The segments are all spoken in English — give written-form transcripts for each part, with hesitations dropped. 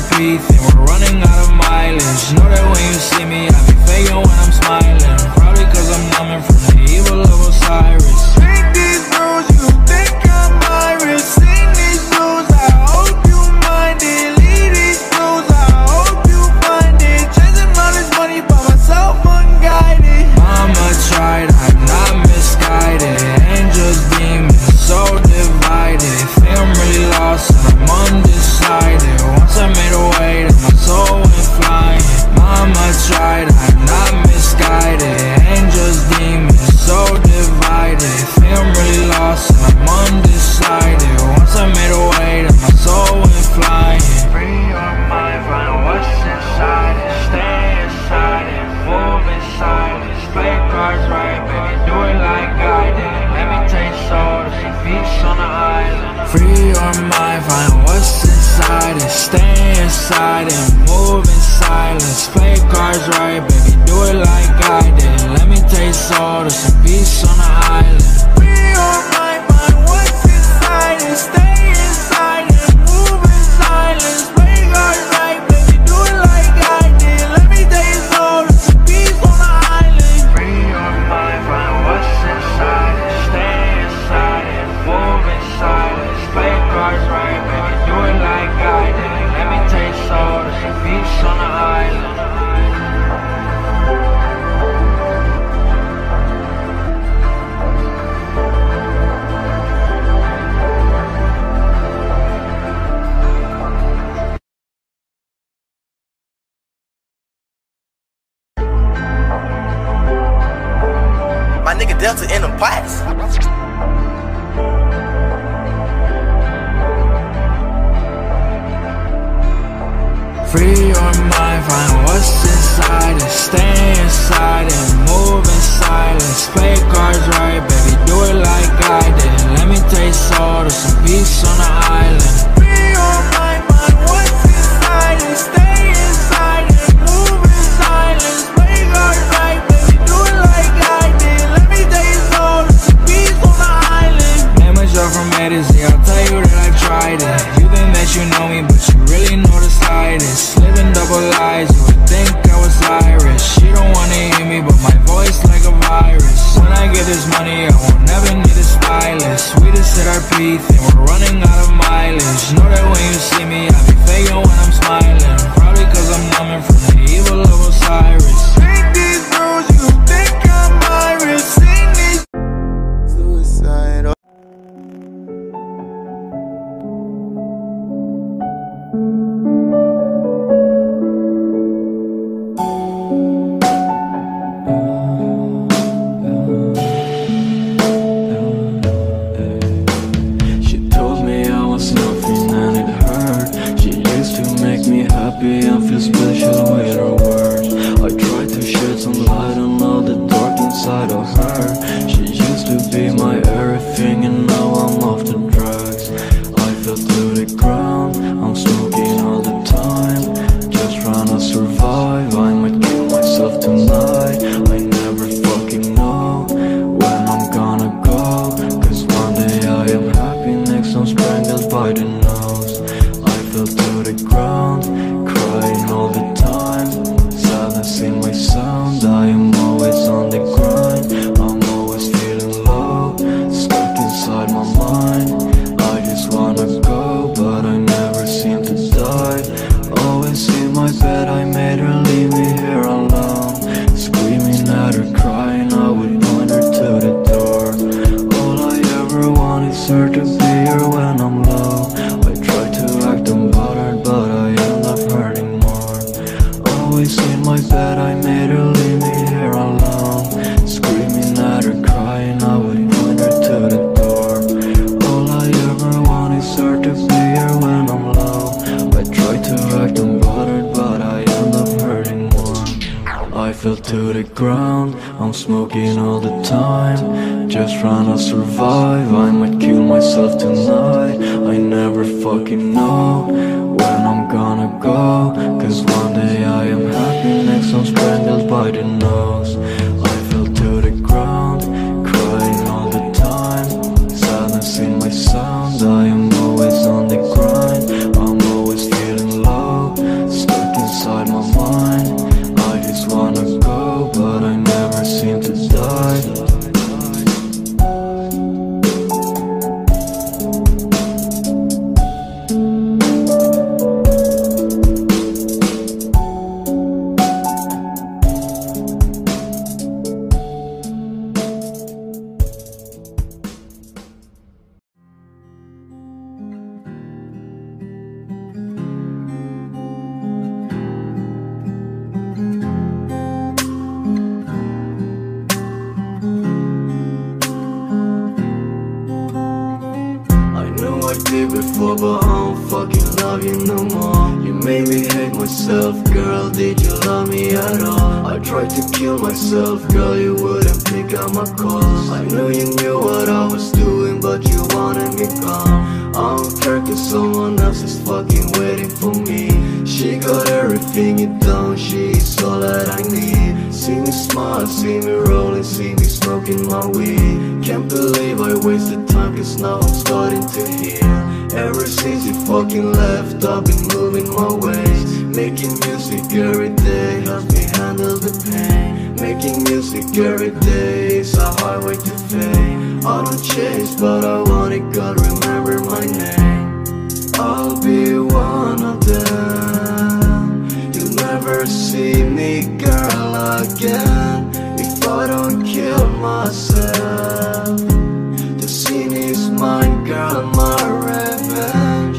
RP thing, we're running out of mileage. Know that when you see me, I be faking when I'm smiling. Probably cause I'm numbing from the evil of Osiris. Make these rules, you think I'm Irish. Sing these blues, I hope you mind it. Leave these blues, I hope you find it. Chasing all this money by myself, unguided. Mama tried, I'm not misguided. Angels, demons, so divided. Think I'm really lost and I'm undecided. Once I made a way, then my soul went flying. Mama tried, I'm not misguided. Angels, demons, so divided. Think I'm really lost and I'm undecided. Once I made a way, then my soul went flying. Free your mind, find what's inside it. Stay inside it, move in silence. Play cards right, baby, do it like I did. Let me taste soda, some peace on the island. Free your mind, find what's inside it. Stay inside it, move in silence. Play cards right, baby, do it like I did. Let me taste soda, some peace on the island. Free your mind, find what's inside it. Stay inside it, move in silence. Play cards right, baby, do it like I did. Let me taste soda, some peace on the island. Free your mind, find what's inside it. Stay inside it, move in silence. Play cards right, baby, do it like I did. Let me taste soda, some peace on the island. My nigga Delta in them pots. Free your mind, find what's inside it. Stay inside it, move in silence. Play cards right, baby, do it like I did. Let me taste soda, some peace on the island. Free your mind, find what's inside it. Stay inside it, move in silence. Play cards right, baby, do it like I did. Let me taste soda, some peace on the island. Name a joke from A to Z, I'll tell you that I tried it. You think that you know me, but you really know the slightest. Living double lies, you would think I was Irish. She don't wanna hear me, but my voice like a virus. When I get this money, I won't never need a stylist. We just hit our peak, and we're running out of mileage. Know that when you see me, I be faking when I'm smiling. Probably cause I'm numbing from the evil of Osiris. Make these rules, you think I'm Irish. Sing these suicide. She told me I was nothing and it hurt. She used to make me happy and feel special with her words. I tried to shed some light on all the dark inside of her. She used to be my everything and now I'm off the drugs. I fell to the ground, I'm smoking all the time, just trying to survive. I might kill myself tonight. I never fucking know when I'm gonna go, cause one day I am happy, next I'm strangled by the nose. I fell to the ground, crying all the time, silence in my sound. I am always on the grind, I'm always feeling low, stuck inside my mind. I just wanna go, but I never seem to die. Always in my bed, I made her leave me here alone. Screaming at her, crying, I would point her to the door. All I ever want is her to be here when I'm low. I try to act unbothered, but I end up hurting more. Always in my bed, I made her leave me here alone. Screaming at her, crying, I would point her to the door. All I ever want is her to be here when I'm low. I try to act unbothered, but I end up hurting more. I fell to the ground, I'm smoking all the time, just trying to survive. I might kill myself tonight. I never fucking know when I'm gonna go, cause one day I am happy, next I'm strangled by the nose. I fell to the ground, crying all the time, silence in my sound. I am always on the grind, I'm always feeling low, did before, but I don't fucking love you no more. You made me hate myself, girl, did you love me at all? I tried to kill myself, girl, you wouldn't pick up my calls. I knew you knew what I was doing, but you wanted me gone. I don't care cause someone else is fucking waiting for me. She got everything you don't, she's all that I need. See me smile, see me rolling, see me smoking my weed. Can't believe I wasted time cause now I'm starting to heal. Ever since you fucking left, I've been moving my ways. Making music every day helps me handle the pain. Making music every day is a highway to fame. I don't chase but I want it, God remember my name. I'll be one of them. You'll never see me, girl, again if I don't kill myself. The scene is mine, girl, my revenge.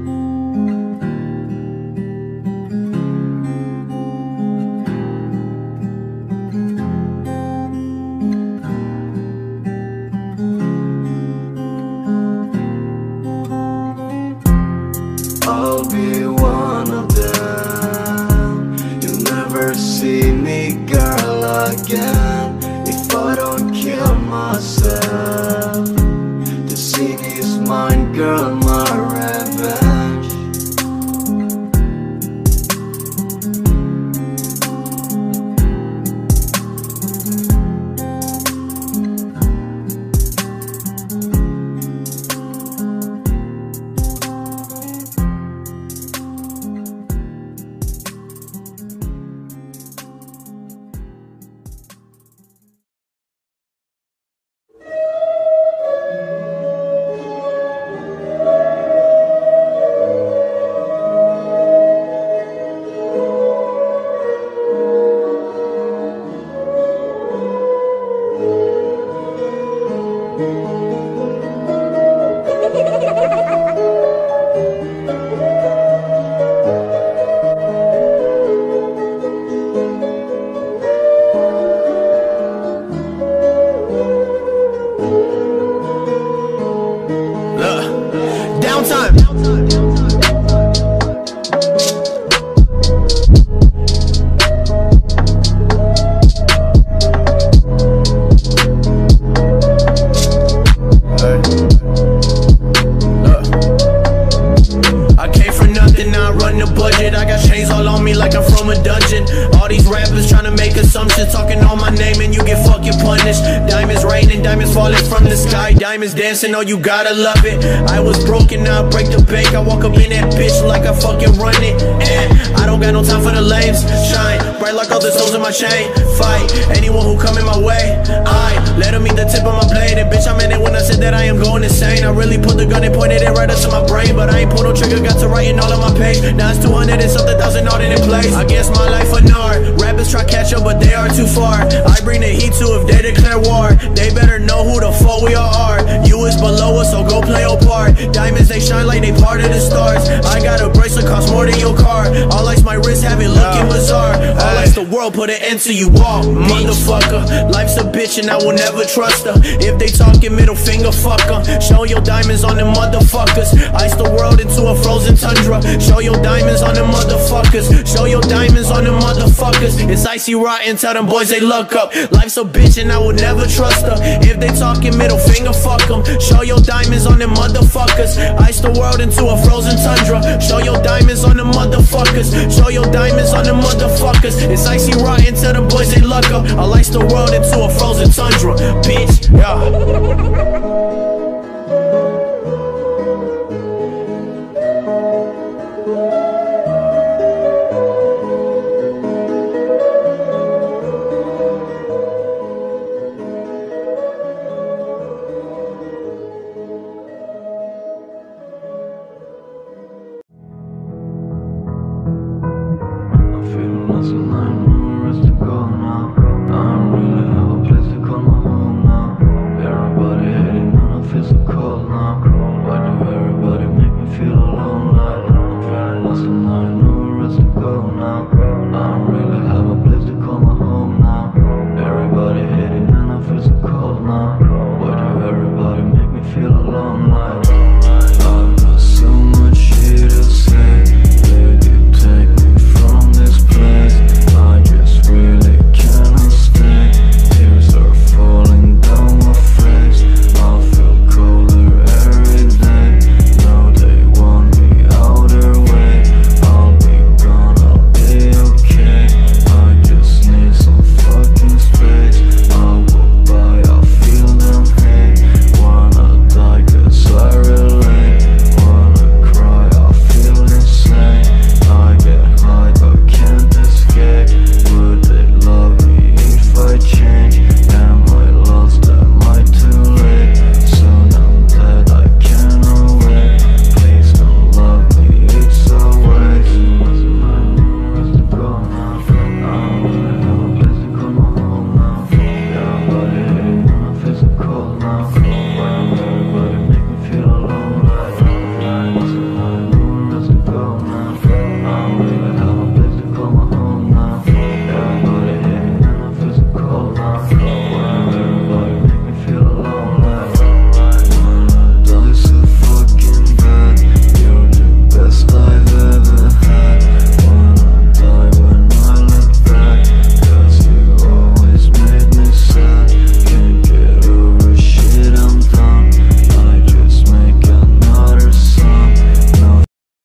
I'll be one of them. You'll never see me, girl, again if I don't kill myself. The scene is mine, girl, my revenge. Diamonds dancing, oh you gotta love it. I was broken, now I break the bank. I walk up in that bitch like I fucking run it. And I don't got no time for the lames. Shine bright like all the souls in my chain. Fight anyone who come in my way. I let them eat the tip of my blade. And bitch, I meant it when I said that I am going insane. I really put the gun and pointed it right up to my brain, but I ain't pull no trigger, got to writing all of my page. Now it's 200 and something thousand all in place. I guess my life a nard. Rappers try catch up, but they are too far. I bring the heat to if they declare war. They better know who the fuck we all are. You is below us, so go play your part. Diamonds, they shine like they part of the stars. I got a bracelet, cost more than your car. All lights my wrist have it looking bizarre. All lights the world, put an end to you all. Motherfucker, life's a bitch and I will never trust her. If they talking middle finger, fuck her. Show your diamonds on them motherfuckers. Ice the world into a frozen tundra. Show your diamonds on them motherfuckers. Show your diamonds on them motherfuckers. It's icy rotten, tell them boys they look up. Life's a bitch and I will never trust her. If they talking middle finger, fuck them. Show your diamonds on them motherfuckers. Ice the world into a frozen tundra. Show your diamonds on them motherfuckers. Show your diamonds on them motherfuckers. It's icy rotten, tell them boys they luck up. I'll ice the world into a frozen tundra.